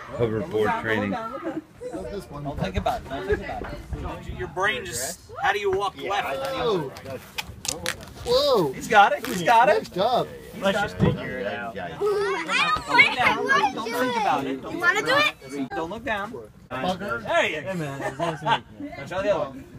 Hoverboard training. Don't think about it. Don't think about it. Your brain just. How do you walk left? Whoa. Whoa. He's got it. He's got it. Nice job. Let's just figure it out. Don't think about it. You want to do it? Don't look down. Bugger. There you go. Try the other one.